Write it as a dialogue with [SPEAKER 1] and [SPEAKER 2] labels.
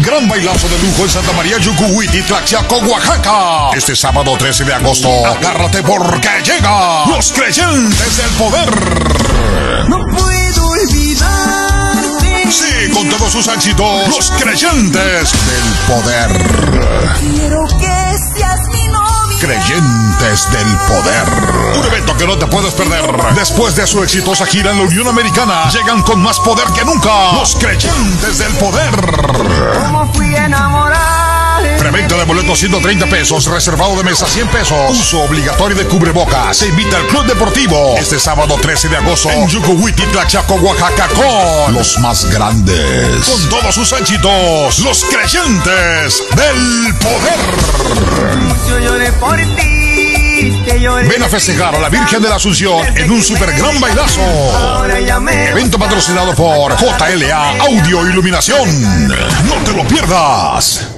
[SPEAKER 1] gran bailazo de lujo en Santa María Yucuhuití, Tlaxiaco, Oaxaca. Este sábado 13 de agosto, agárrate porque llega Los Creyentes del Poder.
[SPEAKER 2] No puedo olvidarte.
[SPEAKER 1] Sí, con todos sus éxitos, Los Creyentes del Poder.
[SPEAKER 2] Quiero que seas mi novia.
[SPEAKER 1] Creyentes del Poder. Un evento que no te puedes perder. Después de su exitosa gira en la Unión Americana, llegan con más poder que nunca. Los Creyentes del Poder.
[SPEAKER 2] Como fui a enamorar.
[SPEAKER 1] Preventa de boletos 130 pesos, reservado de mesa 100 pesos. Uso obligatorio de cubrebocas. Se invita al Club Deportivo este sábado 13 de agosto en Yucuhuití, Tlaxiaco, Oaxaca, con los más grandes. Con todos sus éxitos, Los Creyentes del Poder.
[SPEAKER 2] Mucho lloré por ti. Te lloré.
[SPEAKER 1] Ven a festejar a la Virgen de la Asunción en un super gran bailazo.
[SPEAKER 2] Ahora ya me.
[SPEAKER 1] Evento patrocinado por JLA Audio Iluminación. No te lo pierdas.